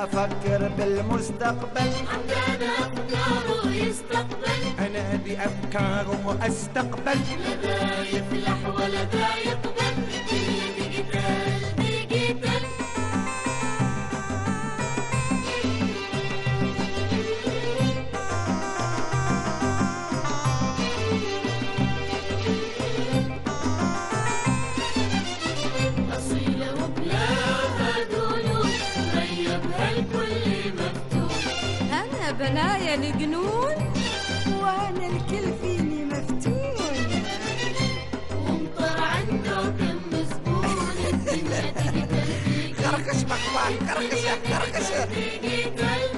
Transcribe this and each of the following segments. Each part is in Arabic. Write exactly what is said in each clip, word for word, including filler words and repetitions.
افكر بالمستقبل، عندنا افكار ويستقبل، انا بافكار واستقبل، لا ذا يفلح ولا ذا يقبل، الدنيا ديجيتال ديجيتال. أصيلة وبلاها دولو، غيبها الكل مكتوب. أنا بنايا الجنون وأنا الكل فيني مفتون، ومطر عنده كم زبون، الدنيا ديجيتال ديجيتال. كركش مخبار، كركش كركش ديجيتال.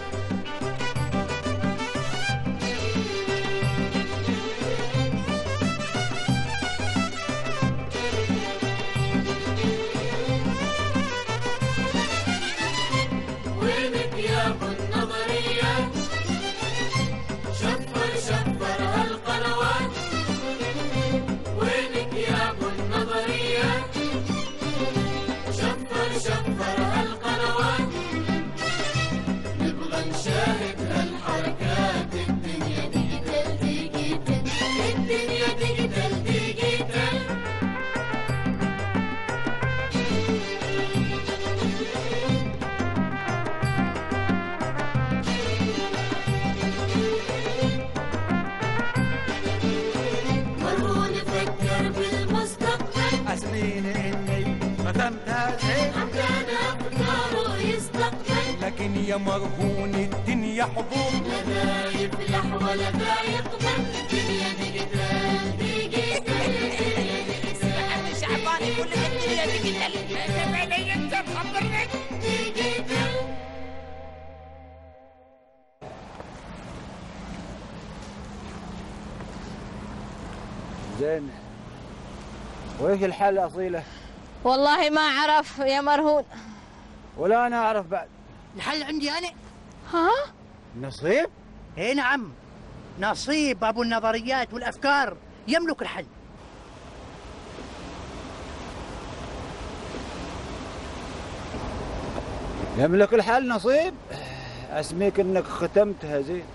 وينك يا ابو النظريات، شفر شفر هالقنوات. وينك يا ابو النظريات، شفر شفر هالقنوات. نبغى نشاهد هالحركات، الدنيا ديجيتال ديجيتال، الدنيا ديجيتال ديجيتال. مروا نفكر بالمستقبل، اسمين اني ختمتها زين، عندنا افكار ويستقبل، لكن يا مرهون الدنيا حضور، لا ذا يفلح ولا ذا يقبل، الدنيا ديجيتال ديجيتال. سمعت شعبان يقول لك الدنيا ديجيتال، انت علي انت مخبرني. ديجيتال. زين، وايش الحل أصيلة؟ والله ما أعرف يا مرهون. ولا أنا أعرف بعد. الحل عندي أنا. ها؟ نصيب؟ إيه نعم، نصيب أبو النظريات والأفكار يملك الحل. يملك الحل نصيب؟ أسميك إنك ختمتها زين.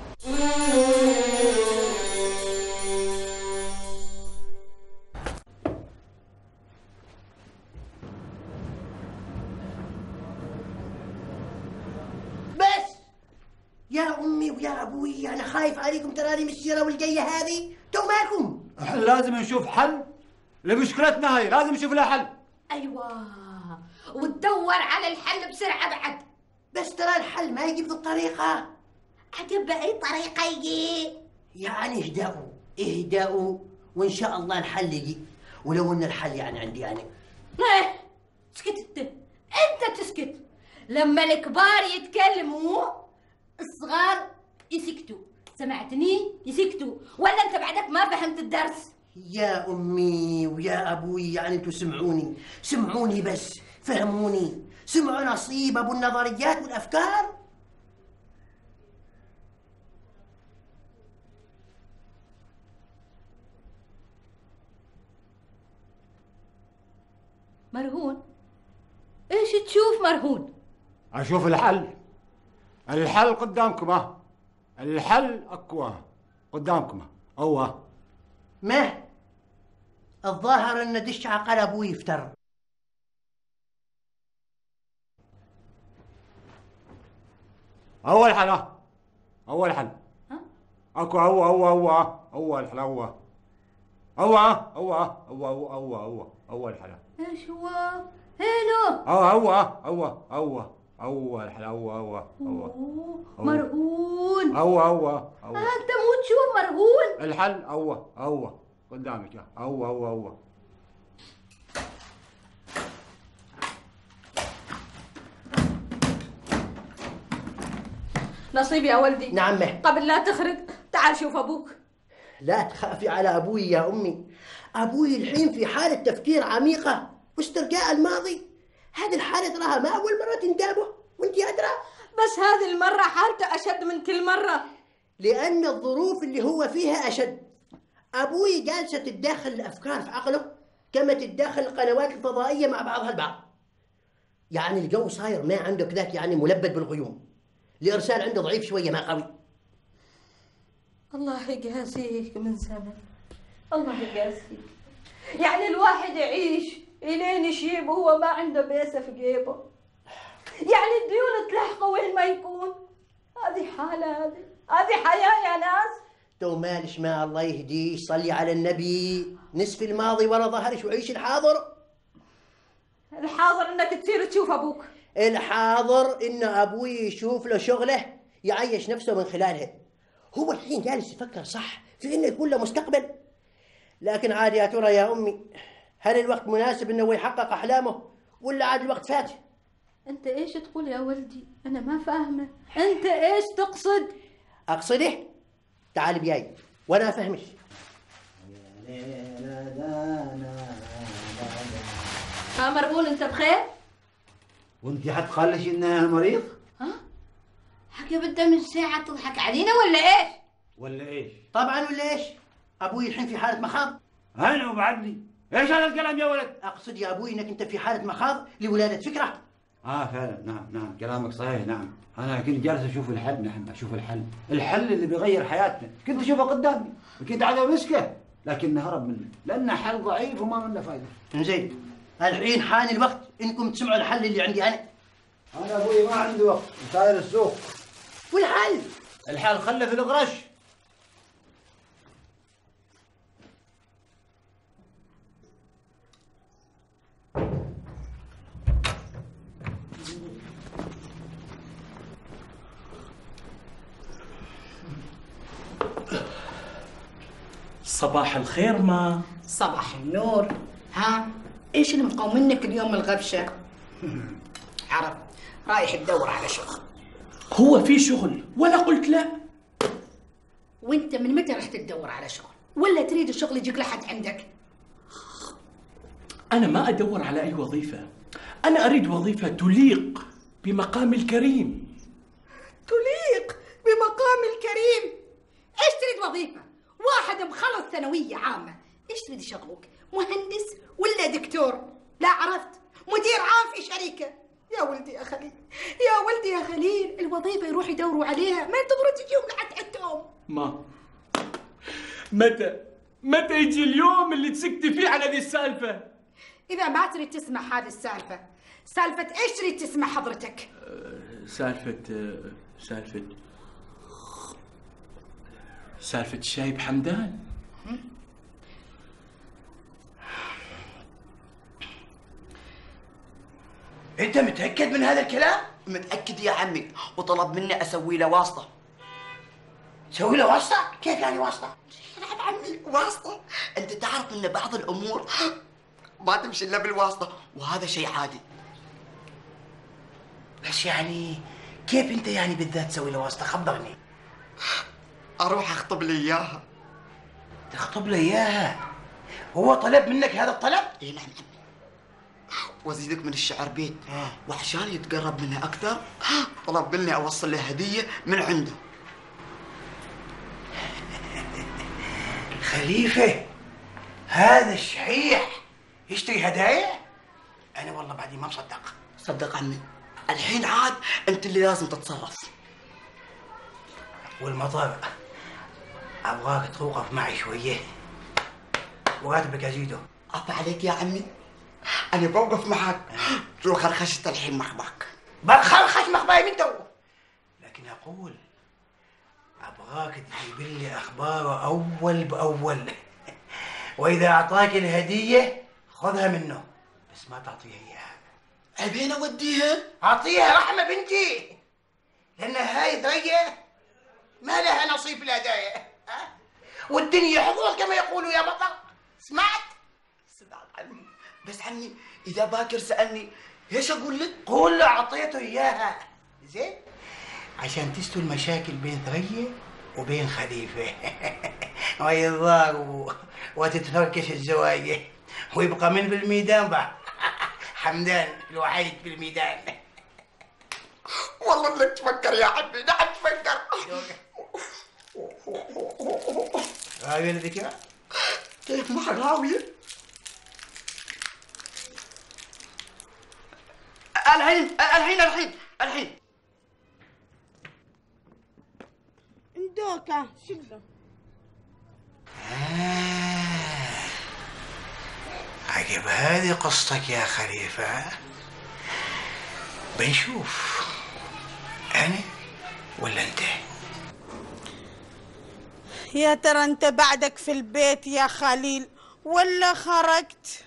بس يا أمي ويا أبوي، أنا خايف عليكم تراني بالسيرة والجاية هذه تو ماكم. لازم نشوف حل لمشكلتنا هاي، لازم نشوف لها حل. أيوة، وتدور على الحل بسرعة بعد. بس ترى الحل ما يجي بهالطريقة. عجب بأي طريقة يجي؟ يعني اهدأوا اهدأوا وإن شاء الله الحل يجي، ولو إن الحل يعني عندي أنا. إيه، اسكت انت، انت تسكت. لما الكبار يتكلموا الصغار يسكتوا، سمعتني؟ يسكتوا، ولا انت بعدك ما فهمت الدرس؟ يا أمي ويا أبوي، يعني أنتوا سمعوني سمعوني بس فهموني. سمعوا نصيب أبو النظريات والأفكار. مرهون، ايش تشوف مرهون؟ أشوف الحل. الحل قدامكم ها، الحل أقوى قدامكم. أوه ما الظاهر أن دش عقل أبوي يفتر. أول حل ها، أول حل. ها؟ أكو هو هو هو أول حل هو هو هو هو هو هو هو أول حل. ايش هو؟ هينو؟ هو هو هو هو أول حل هو هو هو أوه، مرهون. هو هو هو. انت مو تشوف مرهون؟ الحل هو هو قدامك هو هو هو. نصيب يا ولدي. نعم مه. قبل لا تخرج تعال شوف ابوك. لا تخافي على أبوي يا أمي، أبوي الحين في حالة تفكير عميقة واسترجاع الماضي. هذه الحالة تراها ما أول مرة تنقابه، وأنت أدرى. بس هذه المرة حالته أشد من كل مرة، لأن الظروف اللي هو فيها أشد. أبوي جالسة تتداخل الأفكار في عقله كما تتداخل القنوات الفضائية مع بعضها البعض. يعني الجو صاير ما عنده كذاك، يعني ملبد بالغيوم. الارسال عنده ضعيف شويه ما قوي. الله يقاسيك من زمن، الله يقاسيك. يعني الواحد يعيش الين يشيب وهو ما عنده بيسه في جيبه، يعني الديون تلحقه وين ما يكون. هذه حاله، هذه هذه حياه يا ناس. تو مالش ما الله يهديش، صلي على النبي. نصف الماضي ورا ظهرش وعيش الحاضر. الحاضر انك تصير تشوف ابوك. الحاضر ان ابوي يشوف له شغله يعيش نفسه من خلالها. هو الحين جالس يفكر صح في انه يكون له مستقبل، لكن عاد يا ترى يا امي، هل الوقت مناسب انه يحقق احلامه ولا عاد الوقت فات؟ انت ايش تقول يا ولدي؟ انا ما فاهمه، انت ايش تقصد؟ اقصده؟ تعال بياي وانا افهمش. ها مربول انت بخير؟ وانت حتخلش انها مريض؟ ها؟ حكي بدها من ساعة تضحك علينا ولا ايش؟ ولا ايش؟ طبعا ولا ايش؟ ابوي الحين في حالة مخاض. انا وبعدني ايش هذا الكلام يا ولد؟ اقصد يا ابوي انك انت في حالة مخاض لولادة فكرة. اه فعلا، نعم نعم كلامك صحيح. نعم انا كنت جالس اشوف الحل. نعم اشوف الحل، الحل اللي بيغير حياتنا. كنت اشوفه قدامي وكنت عايز امسكه، لكن هرب مني لانه حل ضعيف وما منه فايده. زين، الحين حان الوقت انكم تسمعوا الحل اللي عندي انا. انا ابوي ما عندي وقت، ساير السوق. والحل؟ الحل خله في القرش. صباح الخير ما. صباح النور. ها ايش اللي مقومنك اليوم الغبشه؟ عرب رايح تدور على شغل. هو في شغل ولا قلت لا؟ وانت من متى رحت تدور على شغل؟ ولا تريد الشغل يجيك لحد عندك؟ انا ما ادور على اي وظيفه، انا اريد وظيفه تليق بمقام الكريم. تليق بمقام الكريم؟ ايش تريد وظيفه؟ واحد مخلص ثانويه عامه، ايش تريد يشغلوك؟ مهندس ولا دكتور؟ لا عرفت، مدير عام في شركه. يا ولدي يا خليل، يا ولدي يا خليل، الوظيفه يروحوا يدوروا عليها، ما ينتظروا تجيهم لحد عندهم. ما متى متى يجي اليوم اللي تسكتي فيه على ذي السالفه؟ اذا ما تريد تسمع هذه السالفه، سالفه ايش تريد تسمع حضرتك؟ أه سالفه أه سالفه سالفه الشايب حمدان. انت متاكد من هذا الكلام؟ متأكد يا عمي، وطلب مني أسوي له واسطة. تسوي له واسطة؟ كيف يعني واسطة؟ نعم عمي واسطة. أنت تعرف أن بعض الأمور ما تمشي إلا بالواسطة، وهذا شيء عادي. بس يعني كيف انت يعني بالذات تسوي له واسطة؟ خبرني. أروح أخطب لي إياها. تخطب لي إياها؟ هو طلب منك هذا الطلب؟ إي نعم عمي. وأزيدك من الشعر بيت، وعشان يتقرب منها أكثر طلب مني أوصل له هدية من عنده. خليفة، هذا الشحيح يشتري هدايا؟ أنا والله بعدي ما مصدق. صدق عمي، الحين عاد أنت اللي لازم تتصرف. والمطر أبغاك توقف معي شوية، وراتبك أزيده. عفا عليك يا عمي، أنا بوقف معك لو خرخشت الحين مخباك. بخرخش مخباي من تو، لكن أقول أبغاك تجيب لي أخباره أول بأول، وإذا أعطاك الهدية خذها منه، بس ما تعطيها إياها. أبين أوديها؟ أعطيها رحمة بنتي، لأن هاي ثريا ما لها نصيب في الهدايا، والدنيا حظوظ كما يقولوا يا بطل. سمعت؟ سمعت عمي، بس عمي إذا باكر سألني ايش أقول لك؟ قول له أعطيته إياها، زين؟ عشان تستوي المشاكل بين ثريا وبين خليفة ويضاربوا وتتفركش الزوايا، ويبقى من بالميدان بقى حمدان الوحيد في الميدان. والله انك تفكر يا عمي، نعم تفكر. راوية الذكرى؟ كيف ما راوية؟ الحين الحين الحين الحين اندوكا شقه. عجب هذه قصتك يا خليفة. بنشوف أنا ولا أنت؟ يا ترى انت بعدك في البيت يا خليل ولا خرجت؟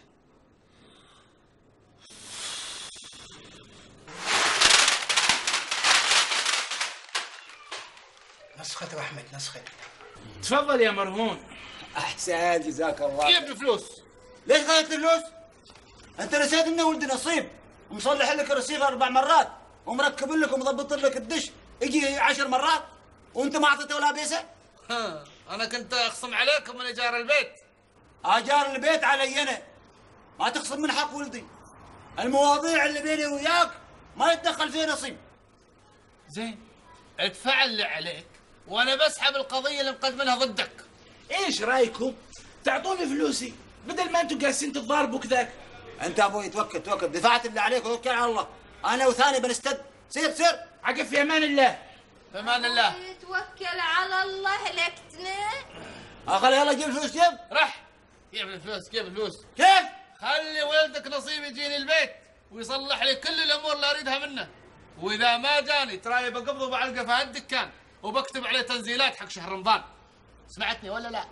نسخة أحمد نسخة. تفضل يا مرهون. احسن جزاك الله. جيب الفلوس. ليش غيرت الفلوس؟ انت نسيت انه ولد نصيب ومصلح لك الرصيف اربع مرات ومركب لك ومضبط لك الدش يجي عشر مرات وانت ما اعطيته ولا بيسه؟ ها انا كنت اخصم عليكم من ايجار البيت. اجار البيت علي انا، ما تخصم من حق ولدي. المواضيع اللي بيني وياك ما يتدخل فيها نصيب. زين ادفع اللي عليك وانا بسحب القضيه اللي مقدمينها ضدك. ايش رايكم تعطوني فلوسي بدل ما انتم جالسين تتضاربوا كذاك؟ انت ابوي توكل توكل، دفعت اللي عليك وتوكل على الله. انا وثاني بنستد. سير سير. عقب في امان الله. في امان الله. توكل على الله لكتنا. اخلي يلا جيب الفلوس. جيب رح جيب الفلوس. جيب الفلوس. كيف؟ خلي ولدك نصيب يجيني البيت ويصلح لي كل الامور اللي اريدها منه، واذا ما جاني تراي بقبضه بعلقه في هالدكان وبكتب عليه تنزيلات حق شهر رمضان. سمعتني ولا لا؟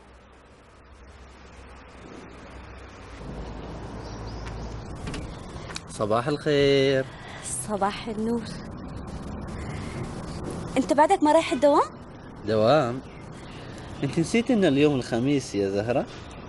صباح الخير. صباح النور. انت بعدك ما رايح الدوام؟ دوام؟ انت نسيت ان اليوم الخميس يا زهرة؟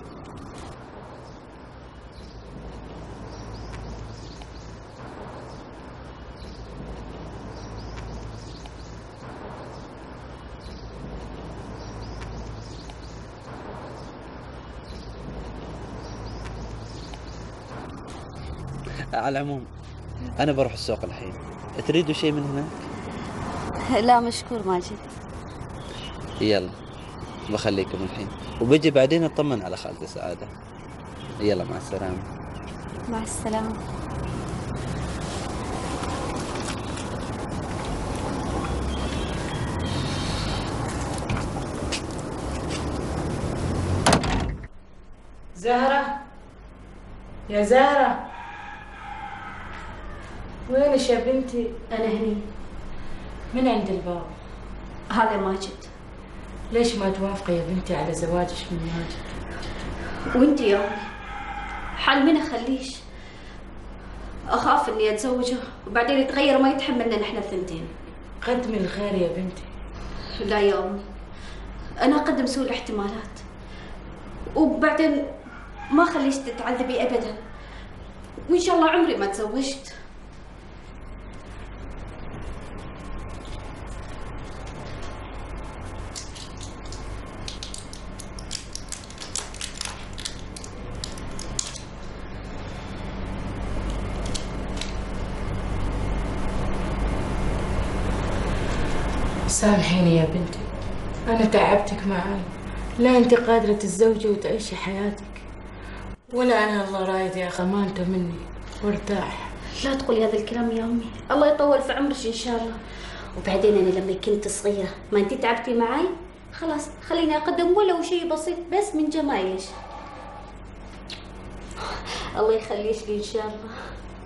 على العموم أنا بروح السوق الحين، تريدوا شيء من هناك؟ لا مشكور ماجد. يلا بخليكم الحين وبجي بعدين اطمن على خالتي سعادة. يلا مع السلامة. مع السلامة. زهرة يا زهرة وينش يا بنتي؟ أنا هني. من عند الباب؟ هذا ماجد. ليش ما توافقي يا بنتي على زواجك من ماجد؟ وانتي يا أمي حال من أخليش؟ أخاف إني أتزوجه وبعدين يتغير وما يتحملنا نحن الثنتين. قدمي الخير يا بنتي. لا يا أمي أنا أقدم سوء الاحتمالات وبعدين ما خليش تتعذبي أبدا، وإن شاء الله عمري ما تزوجت. سامحيني يا بنتي، أنا تعبتك معاي. لا أنت قادرة تتزوجي وتعيشي حياتك ولا أنا الله رايد يا خمانته مني وارتاح. لا تقولي هذا الكلام يا أمي، الله يطول في عمرك إن شاء الله. وبعدين أنا لما كنت صغيرة ما أنت تعبتي معاي، خلاص خليني أقدم ولو شيء بسيط بس من جمايلك. الله يخليش لي إن شاء الله.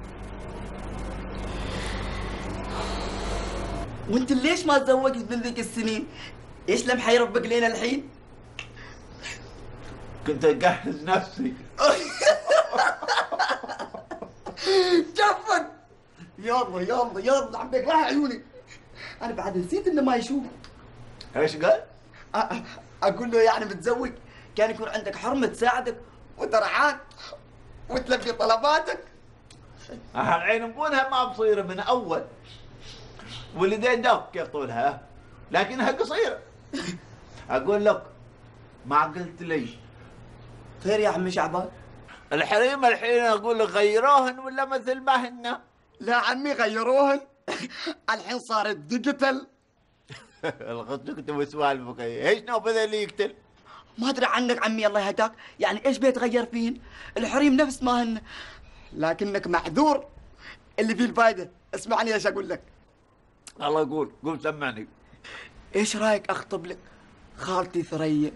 وانت ليش ما تزوجت من ذيك السنين؟ ايش لم حيربق لنا الحين؟ كنت اجهز نفسي. جفن. يلا يلا يلا عم بيقلع عيوني. انا بعد نسيت انه ما يشوف. ايش قال؟ اقول له يعني متزوج كان يكون عندك حرمه تساعدك وترعاك وتلبي طلباتك. الحين نقولها ما بصيره من اول، واليدين دق طولها لكنها قصيره. اقول لك ما قلت لي خير يا عمي شعبان؟ الحريم الحين اقول لك غيروهن ولا مثل ما هن؟ لا عمي غيروهن. الحين صارت ديجيتال. الغدك وسوالفك ايش نوب ذا اللي يقتل؟ ما ادري عنك عمي الله يهداك، يعني ايش بيتغير فين؟ الحريم نفس ما هن، لكنك معذور اللي فيه الفايدة. اسمعني ايش اقول لك. الله قول قول سمعني. ايش رايك اخطب لك خالتي ثريا؟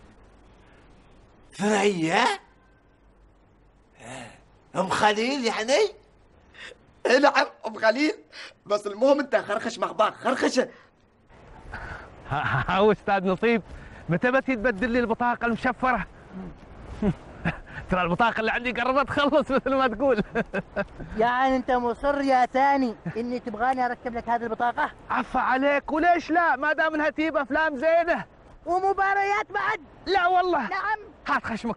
ثريا؟ ام خليل يعني؟ اي نعم ام خليل، بس المهم انت خرخش مخباك خرخشه. ها استاذ نصيب، متى بتي تبدل لي البطاقه المشفره؟ ترى البطاقه اللي عندي قربت تخلص مثل ما تقول. يعني انت مصر يا ثاني اني تبغاني اركب لك هذه البطاقه؟ عفا عليك، وليش لا؟ ما دام انها تجيب افلام زينه ومباريات بعد. لا والله. نعم. هات خشمك.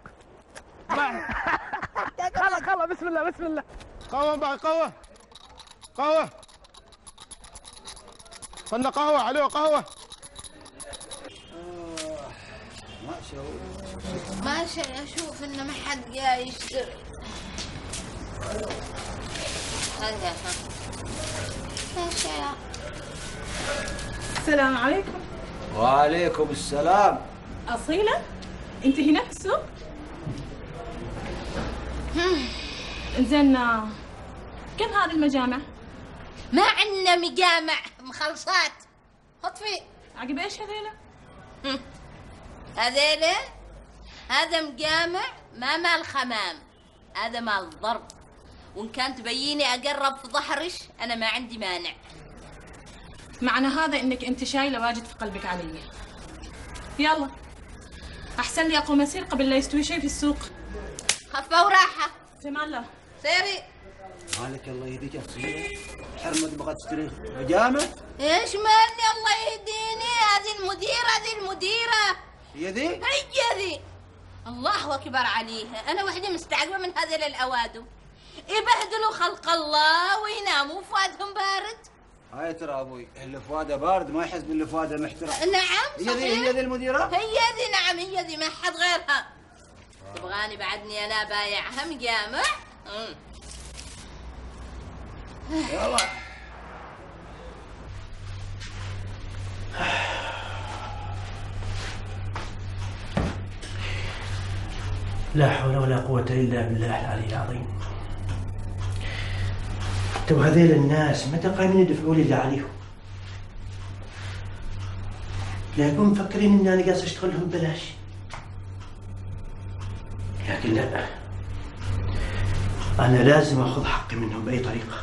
خلا خلا بسم الله بسم الله. قهوه بعد قهوه قهوه صلنا قهوه. علو قهوه. ماشي اشوف ان ما حد جاي يشتري. هذا ماشي. السلام عليكم. وعليكم السلام. أصيلة؟ أنت هنا في السوق؟ زين كم هذه المجامع؟ ما عندنا مجامع، مخلصات. اطفي. عقب ايش هذيلا؟ هذيلا؟ هذا مجامع ما مال خمام، هذا مال ضرب. وإن كان تبيني أقرب في ظهرش أنا ما عندي مانع. معنى هذا إنك أنت شايلة واجد في قلبك علي. يلا أحسن لي أقوم أسير قبل لا يستوي شيء في السوق. خفة وراحة. في مان الله. سيري. مالك الله يهديك يا أخي، حرمة تبغى تشتري مجامع؟ ايش مالي الله يهديني؟ هذه المديرة، هذه المديرة. هي ذي؟ هي ذي. الله أكبر عليها، أنا وحدي مستعجبة من هذيل الأوادم. يبهدلوا خلق الله ويناموا فؤادهم بارد. هاي ترى ابوي اللي فؤاده بارد ما يحس باللي فؤاده محترم. نعم هي ذي هي ذي المديرة؟ هي ذي نعم هي ذي، ما حد غيرها. تبغاني بعدني أنا بايعها مجامع؟ يلا. لا حول ولا قوة إلا بالله العلي العظيم. تو هذيل الناس متى قايمين يدفعوا لي اللي عليهم؟ لا يكون مفكرين إني أنا قاصد أشتغل لهم ببلاش. لكن لا، أنا لازم أخذ حقي منهم بأي طريقة.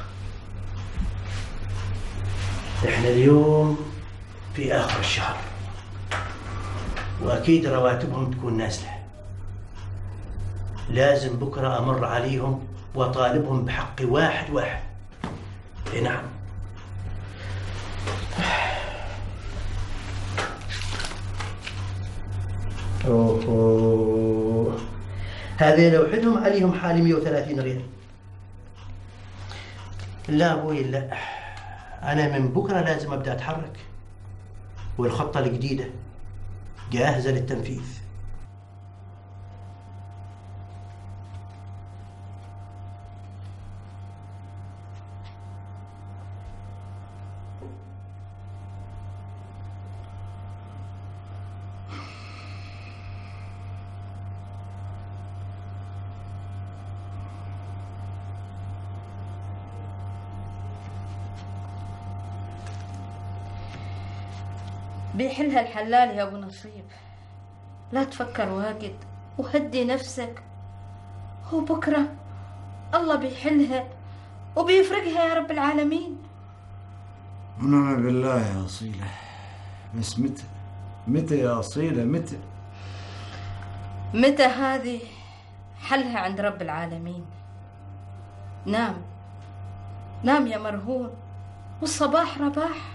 إحنا اليوم في آخر الشهر وأكيد رواتبهم تكون نازلة. لازم بكرة أمر عليهم وأطالبهم بحقي واحد واحد. إيه نعم. أوه هذه لو حدهم عليهم حالي مئة وثلاثين ريال. لا أبوي لا، أنا من بكرة لازم أبدأ أتحرك، والخطة الجديدة جاهزة للتنفيذ. بيحلها الحلال يا ابو نصيب. لا تفكر واجد وهدي نفسك، هو بكره الله بيحلها وبيفرقها يا رب العالمين. ونعم بالله يا أصيلة، بس متى متى يا أصيلة متى؟ متى هذه حلها عند رب العالمين. نام نام يا مرهون، والصباح رباح.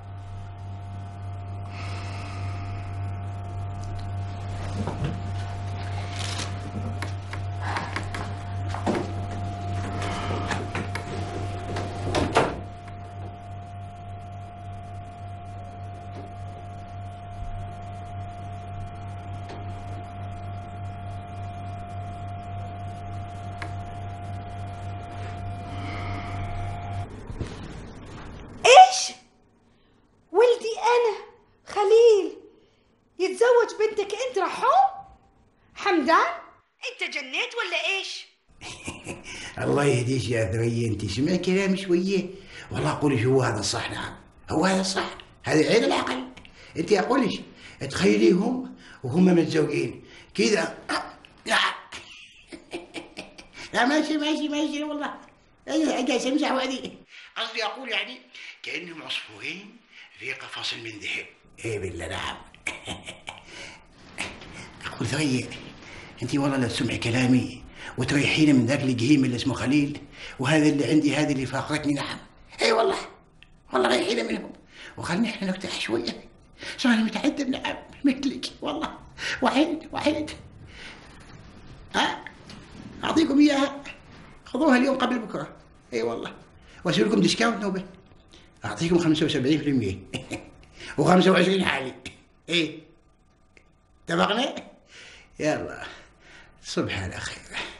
ايش؟ ولدي انا خليل يتزوج بنتك انت رحوم؟ حمدان انت جنيت ولا ايش؟ الله يهديك يا ثريا، انت سمع كلامي شويه؟ والله اقول هو هذا الصح. نعم هو هذا الصح، هذا عين العقل. انت اقول لك تخيليهم وهم متزوجين كذا. لا ماشي ماشي ماشي والله، اجي امزح وهذه. قصدي اقول يعني كانهم عصفورين في قفص من ذهب. اي بالله. نعم. اقول ثريا انت والله لا تسمعي كلامي وتريحيني من ذاك القهيم اللي اسمه خليل، وهذا اللي عندي هذه اللي فاقتني. نعم اي والله والله ريحينا منهم وخلينا احنا نرتاح شويه. صار متعذب. نعم مثلك والله، وحيد وحيد. ها اعطيكم اياها، خذوها اليوم قبل بكره. اي والله، واسوي لكم ديسكاونت نوبه، اعطيكم خمسة وسبعين بالمئة وخمسة وعشرين حالي. اي اتفقنا؟ يلا صبح على خير.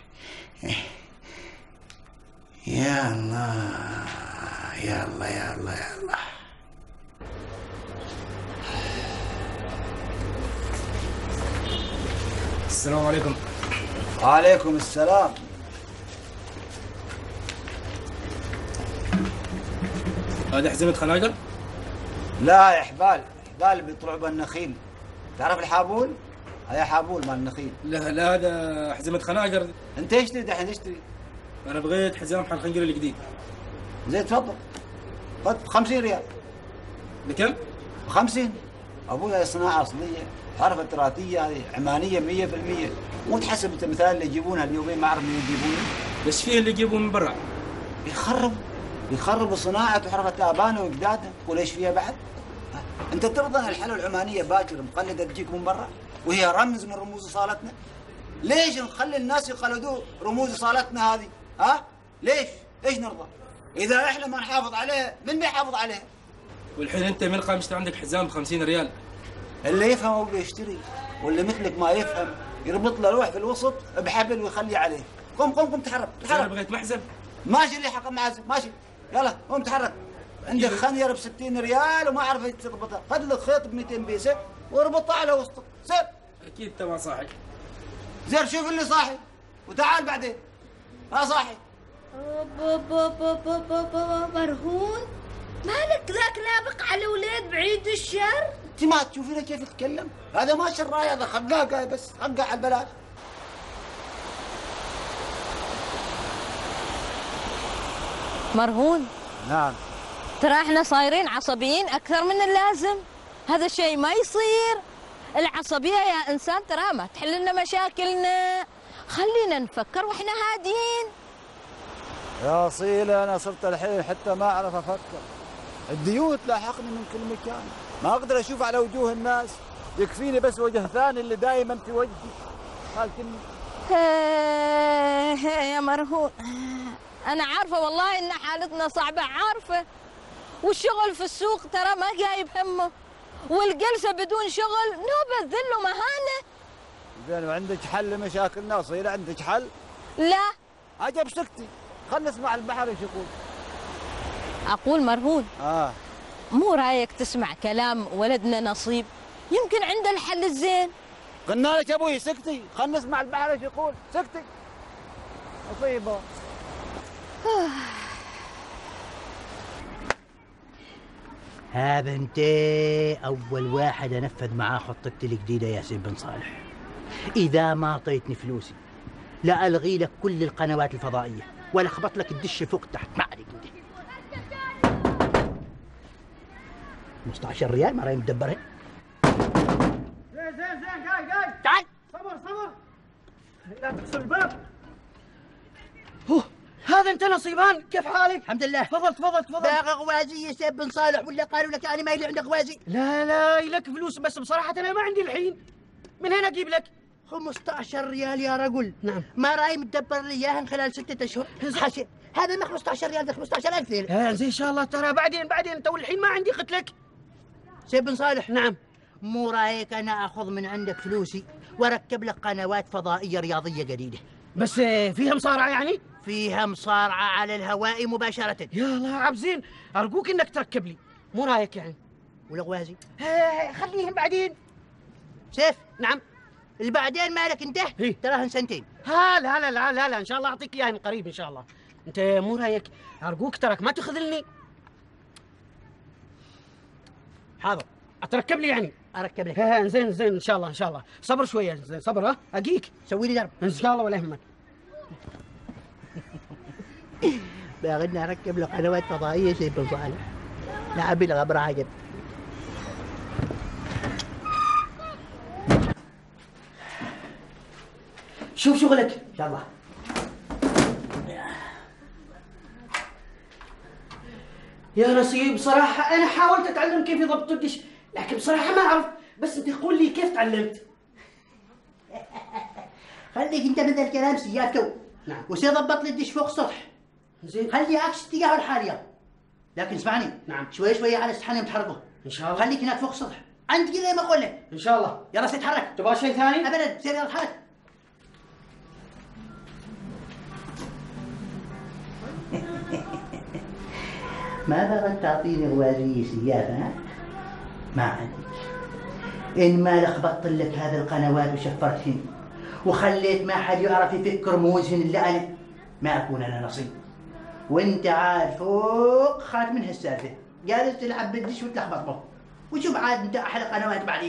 يا الله يا الله يا الله يا الله. السلام عليكم. وعليكم السلام. هذه حزمة خناجر؟ لا يا حبال، حبال بيطلعوا بالنخيل. تعرف الحابول؟ هذا حابول مال النخيل. لا لا هذا حزمة خناجر. انت ايش تريد الحين اشتري؟ انا بغيت حزام حل خنجر الجديد. زين تفضل. خذ خمسين ريال. بكم؟ خمسين. ابويا صناعة اصلية، حرفة تراثية هذه عمانية مية بالمية، مو تحسب انت مثال اللي يجيبونها اليومين ما اعرف منين يجيبونها. بس فيه اللي يجيبون من برا. يخرب يخرب صناعة وحرفة ابائنا واجدادنا، وليش فيها بعد؟ انت ترضى ان الحلوى العمانية باكر مقلدة تجيك من برا؟ وهي رمز من رموز صالتنا؟ ليش نخلي الناس يقلدوا رموز صالتنا هذه؟ ها؟ ليش؟ ليش نرضى؟ إذا إحنا ما نحافظ عليها، من بيحافظ عليها؟ والحين أنت من قام يشتري عندك حزام ب خمسين ريال؟ اللي يفهم هو بيشتري، واللي مثلك ما يفهم يربط له لوح في الوسط بحبل ويخليه عليه. قم قم قم تحرك تحرك. أنا بغيت محزم. ماشي اللي حق معزم، ماشي. يلا قم تحرك. عندك خنجر ب ستين ريال وما أعرف تربطها، خذ لك خيط ب مئتين بيسة واربطها على وسطك، سير. أكيد أنت ما صاحي. زين شوف اللي صاحي وتعال بعدين. ها صاحي. مرهون مالك ذاك لابق على ولاد بعيد الشر؟ انت ما تشوفينه كيف يتكلم؟ هذا ما شراي، هذا خقاق بس، خقاق على البلاش. مرهون. نعم. ترى احنا صايرين عصبيين اكثر من اللازم، هذا الشيء ما يصير. العصبية يا انسان ترى ما تحل لنا مشاكلنا، خلينا نفكر واحنا هادين. يا صيلة أنا صرت الحين حتى ما أعرف أفكر، الديون تلاحقني من كل مكان، ما أقدر أشوف على وجوه الناس، يكفيني بس وجه ثاني اللي دائما في وجهي. خالكني يا مرهون، أنا عارفة والله إن حالتنا صعبة، عارفة، والشغل في السوق ترى ما جايب همه، والجلسة بدون شغل نوبة ذل ومهانة. زين وعندك حل لمشاكلنا صيلة؟ عندك حل؟ لا. عجب سكتي، خلنا نسمع البحر ايش يقول. أقول مرهون، آه مو رايك تسمع كلام ولدنا نصيب؟ يمكن عنده الحل الزين. قلنا لك أبوي سكتي، خلنا نسمع البحر ايش يقول، سكتي. نصيبه. هذا انت اول واحد انفذ معاه خطتي الجديده يا سيد بن صالح. اذا ما اعطيتني فلوسي لا الغي لك كل القنوات الفضائيه ولا اخبط لك الدش فوق تحت. ما عليك انت. خمسة عشر ريال ما راي مدبرها. زين زين زين جاي جاي. تعال. صبر صبر. لا تكسر الباب. هو هذا انت نصيبان، كيف حالك؟ الحمد لله. تفضل تفضل تفضل. باغي غوازي يا سيد بن صالح ولا قالوا لك انا ما لي عندك غوازي؟ لا لا لك فلوس، بس بصراحه انا ما عندي الحين. من هنا اجيب لك؟ خمسة عشر ريال يا رجل. نعم. ما راي متدبر لي اياهم خلال ستة اشهر. حاشي هذا ما خمسة عشر ريال، ده خمسة عشر ألف ليله. اه زين ان شاء الله. ترى بعدين بعدين تو الحين ما عندي، قلت لك. سيد بن صالح. نعم. مو رايك انا اخذ من عندك فلوسي واركب لك قنوات فضائيه رياضيه جديده؟ بس فيها مصارعه يعني؟ فيها مصارعه على الهواء مباشره. يا الله عبزين، ارجوك انك تركب لي، مو رايك يعني؟ والغوازي؟ آه خليهم بعدين. سيف. نعم. اللي بعدين مالك انت تراهن سنتين. ها لا لا لا لا لا ان شاء الله اعطيك اياه من قريب ان شاء الله. انت مو رايك ارجوك تراك ما تخذلني. حاضر اتركب لي يعني. اركب لك. ها زين زين ان شاء الله ان شاء الله. صبر شويه زين صبر. ها اجيك سوي لي درب ان شاء الله ولا يهمك. باغينا اركب له قنوات فضائيه زي بن صالح. لا ابي الغبره عجب. شوف شغلك ان شاء الله. يا نصيب صراحة أنا حاولت أتعلم كيف يضبط الدش، لكن بصراحة ما أعرف، بس أنت قول لي كيف تعلمت؟ خليك أنت بدل الكلام سيادته. نعم. وسي ضبط لي الدش فوق السطح. زين. خلي عكس اتجاه الحالية. لكن اسمعني. نعم. شوي شوي على السحن تحركه. إن شاء الله. خليك هناك فوق السطح. عندك زي ما أقول لك. إن شاء الله. يلا سي تحرك. تبغى شيء ثاني؟ أبدا سير يلا تحرك. ما بغت تعطيني غوازية سيافة ها؟ ما عندك. إن ما لخبطت لك هذه القنوات وشفرتهن وخليت ما حد يعرف يفك رموزهن إلا أنا ما أكون أنا نصيب. وأنت عاد فوق خات من هالسالفة جالس تلعب بالدش وتلخبط به وشوف عاد أنت أحلى قنوات بعدين.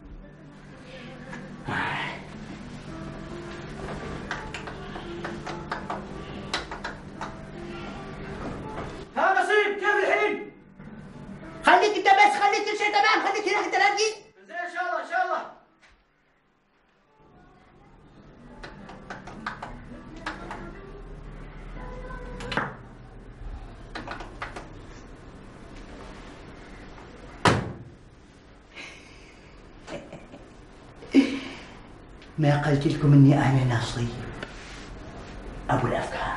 ها نصيب كيف الحين؟ خليك انت بس خليك كل شيء تمام. خليك هناك انت لا تجي. زين ان شاء الله ان شاء الله. ما قلت لكم اني انا نصيب ابو الافكار.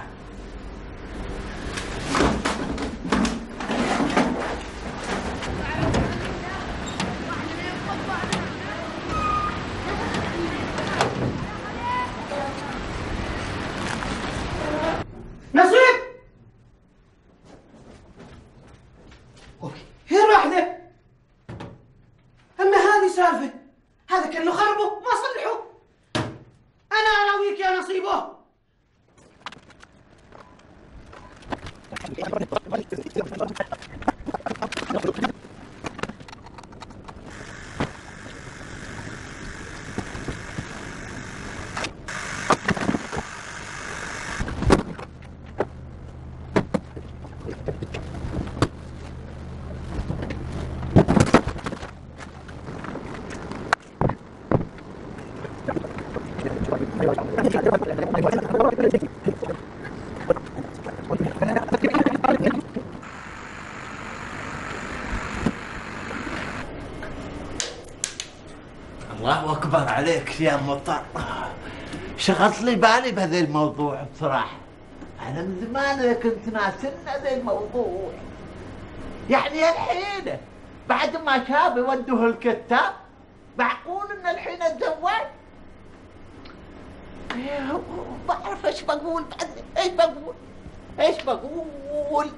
نصيب وين راح ذا؟ اما هذه سالفه، هذا كله خربه ما صلحوه. انا اراويك يا نصيبه. الله اكبر عليك يا مطر، شغلت لي بالي بهذا الموضوع بصراحه. انا من زمان كنت ناسن هذا الموضوع. يعني الحين بعد ما شاب يودوه الكتاب معقول ان الحين اتزوج؟ بعرف ايش بقول بعد، ايش بقول ايش بقول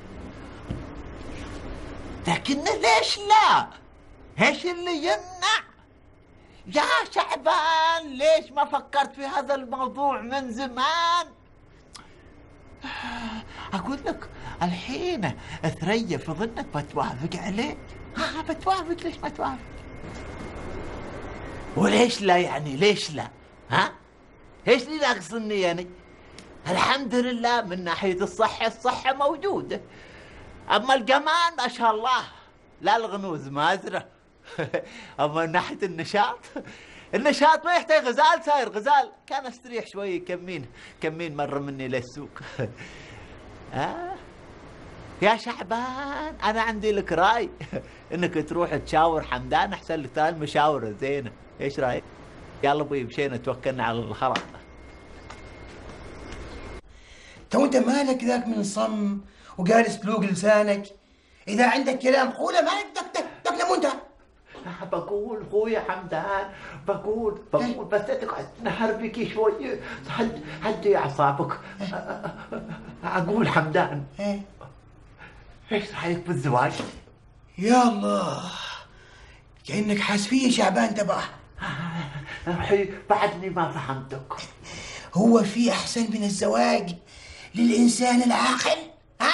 لكن ليش لا؟ ايش اللي يمنع؟ يا شعبان ليش ما فكرت في هذا الموضوع من زمان؟ أقول لك الحين ثريا في ظنك بتوافق عليك. ها بتوافق، ليش ما توافق؟ وليش لا يعني ليش لا؟ ها؟ ايش اللي ناقصني يعني؟ الحمد لله من ناحية الصحة الصحة موجودة. أما الجمال ما شاء الله لا الغنوز مازرة. اما من ناحيه النشاط، النشاط ما يحتاج غزال، ساير غزال كان استريح شوي. كمين كمين مره مني للسوق. آه يا شعبان انا عندي لك راي انك تروح تشاور حمدان احسن لك، ترى المشاوره زينه. ايش رايك؟ يلا ابوي مشينا توكلنا على الخرط. تو انت مالك ذاك من صم وقال سلوق لسانك؟ اذا عندك كلام قوله، مالك دك دك دك لمونتا. بقول خويا حمدان، بقول بقول بس تقعد نحربك شوي، هد هدي اعصابك. اقول حمدان ايش رايك بالزواج؟ يا الله كأنك حاس فيه شعبان تبعه. روحي بعدني ما فهمتك. هو في أحسن من الزواج للإنسان العاقل؟ ها؟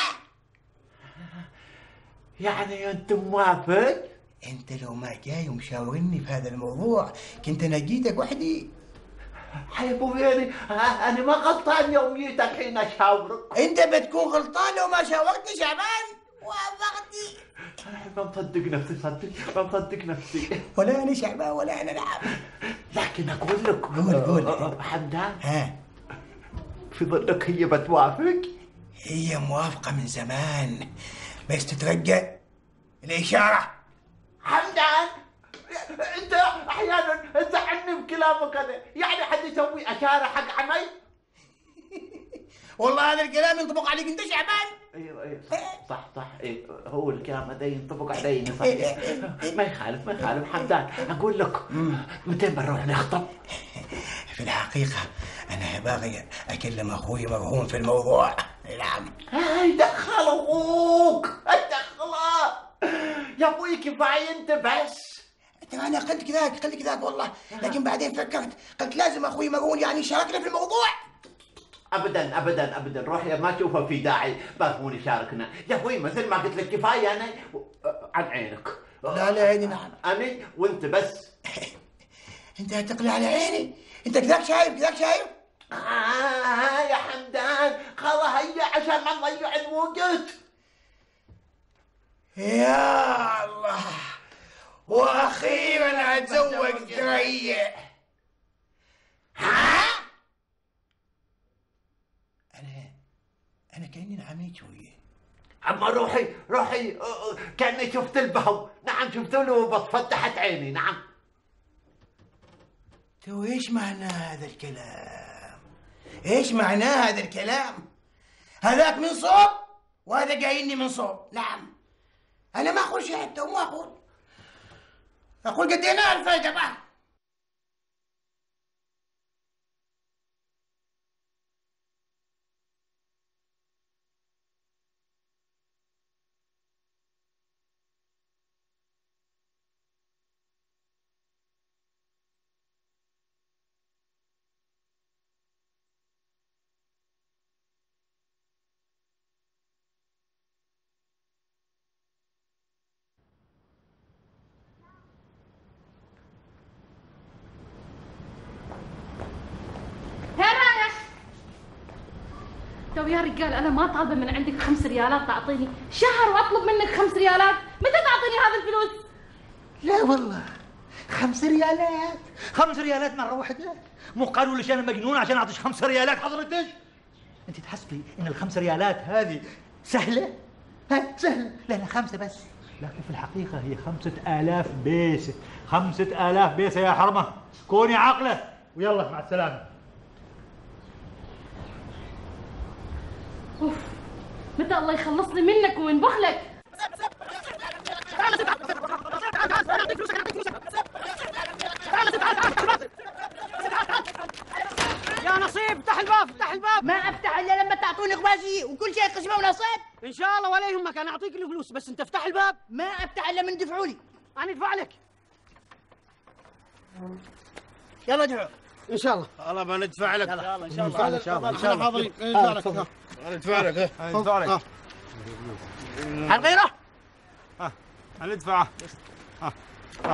يعني أنت موافق؟ أنت لو ما جاي ومشاورني في هذا الموضوع كنت أنا جيتك وحدي. حيبو يعني أنا ما غلطان يوم جيت الحين أشاورك. أنت بتكون غلطان لو ما شاورتني شعبان. وافقتي. ما مصدق نفسي، صدق ما مصدق نفسي. ولا أنا شعبان ولا أنا نعم. لكن أقول لك قول قول حمدان، ها، في ظنك هي بتوافق؟ هي موافقة من زمان بس تترجى الإشارة. حمدان انت احيانا تزعلني بكلامك هذا، يعني حد يسوي اشاره حق عمي؟ والله هذا الكلام ينطبق عليك انت شعبان. ايوه ايوه صح صح صح إيه هو الكلام هذا ينطبق علي صحيح. ما يخالف ما يخالف حمدان. اقول لك متى بنروح نخطب؟ في الحقيقة أنا باغي أكلم أخوي مرهون في الموضوع. نعم. هاي دخل أخوك، دخله يا أبوي، كفاية أنت بس. ترى أنا قلت كذاك قلت كذاك والله، لكن بعدين فكرت قلت لازم أخوي مرهون يعني يشاركنا في الموضوع. ابدا ابدا ابدا، روح يا ما تشوفه في داعي مرهون يشاركنا يا ابوي، مثل ما قلت لك كفايه انا عن عينك. لا لا عيني. نعم انا وانت بس. انت هتقلع على عيني؟ انت كذاك شايف كذاك شايف؟ آه يا حمدان خلاص هيا عشان ما نضيع الوقت. يا الله، واخيرا اتزوج ثريا. ها؟ انا انا كاني نعميت شويه. اما روحي روحي كاني شفت البهو. نعم شفت له بس فتحت عيني. نعم. تو ايش معنى هذا الكلام؟ ايش معناه هذا الكلام؟ هذاك من صوب وهذا جايني من صوب. نعم. انا ما اقول شيء حتى وما اقول اقول قدينا الفايده بقى. طب يا رجال انا ما طالبه من عندك خمس ريالات تعطيني شهر واطلب منك خمس ريالات، متى تعطيني هذا الفلوس؟ لا والله خمس ريالات خمس ريالات مرة واحدة؟ مو قالوا ليش انا مجنون عشان اعطيش خمس ريالات حضرتك؟ انت تحسبي ان الخمس ريالات هذه سهلة؟ ها سهلة؟ لا لا خمسة بس، لكن في الحقيقة هي خمسة آلاف بيسة. خمسة آلاف بيسة يا حرمة، كوني عاقلة ويلا مع السلامة. اوف متى الله يخلصني منك ومن بخلك. يا نصيب افتح الباب افتح الباب. ما افتح الا لما تعطوني قباسي وكل شيء قسمه ونصيب. ان شاء الله ولا يهمك انا اعطيك الفلوس، بس انت افتح الباب. ما افتح الا من دفعوا لي. انا ادفع لك. يلا ادفعوا ان شاء الله. والله بندفع لك. ان شاء الله ان شاء الله ان شاء الله ان شاء الله. حاضرين ندفع لك. ندفع لك ندفع لك. هل غيره؟ ها ندفعه. ها ها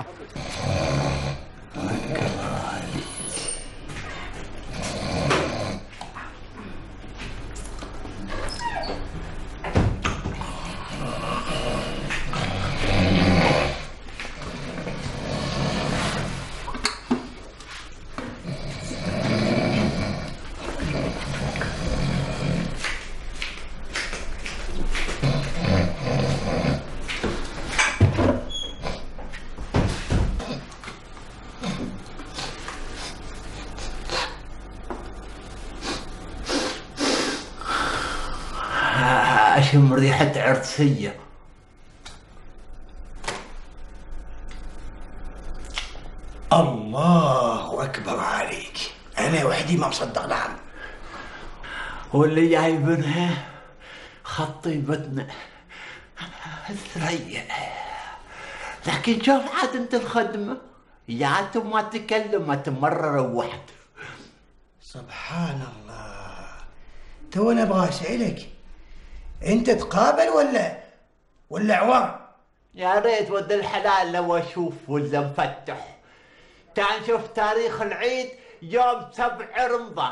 أشم ريحة عرسية. الله أكبر عليك، أنا وحدي ما مصدق. نعم. واللي جايبنها خطيبتنا ثريا، لكن شوف عاد أنت الخدمة يا انتم ما تكلم ما تمرر روحت. سبحان الله. تو انا ابغى اسالك، انت تقابل ولا ولا عوار؟ يا ريت ود الحلال لو اشوف ولا مفتح. تعال نشوف تاريخ العيد يوم سبع رمضان.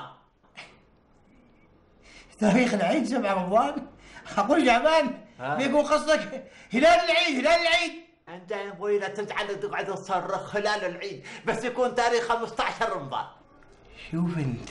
تاريخ العيد سبع رمضان؟ اقول جعبان بيقول قصدك هلال العيد. هلال العيد انت يا ابوي لا تجعل تقعد تصرخ خلال العيد، بس يكون تاريخ خمسة عشر رمضان. شوف انت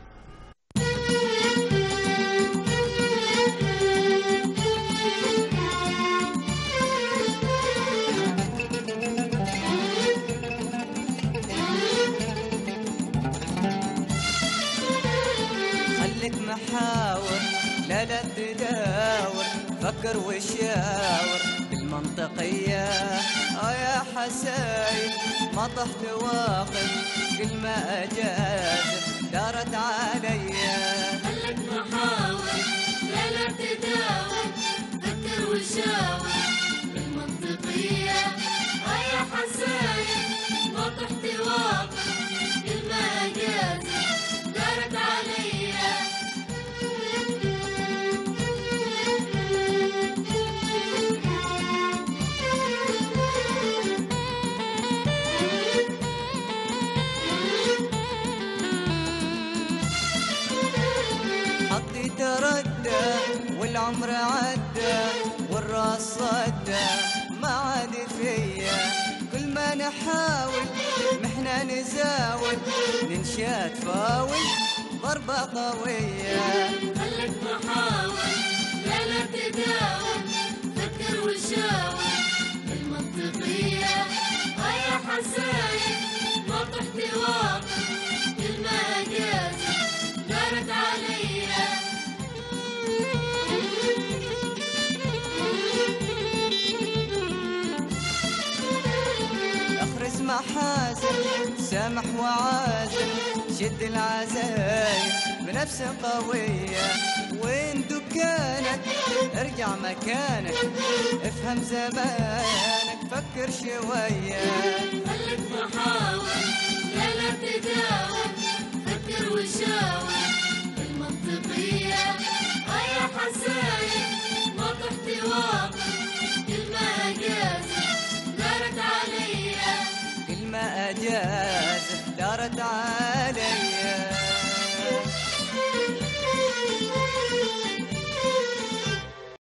خليك محاور لا لا تداور، فكر وشاور بالمنطقية. اه يا حسايب ما طحت واقف كل ما اجازف دارت عليا. خليك محاور لا لا تداور، فكر وشاور بالمنطقية. اه يا حسايب ما طحت واقف كل ما اجازف دارت عليا. حطي تردى والعمر عدى والراس صدى ما عاد فيا. كل ما نحاول محنا نزاول ننشات فاول ضربة قوية. خليك محاور لا لا تداور، فكر وشاور بالمنطقية. اه يا حسايب ما طحت واقف كل ما اجازف دارت عليا. اخرس محاسن سامح وعازل، شد العزايم بنفس قوية. وين دكانك ارجع مكانك، افهم زمانك فكر شوية. خليك محاور لا لا تداور، فكر وشاور بالمنطقية. اه يا حسايب ما طحت واقف كل ما اجازف دارت عليا. كل ما اجازف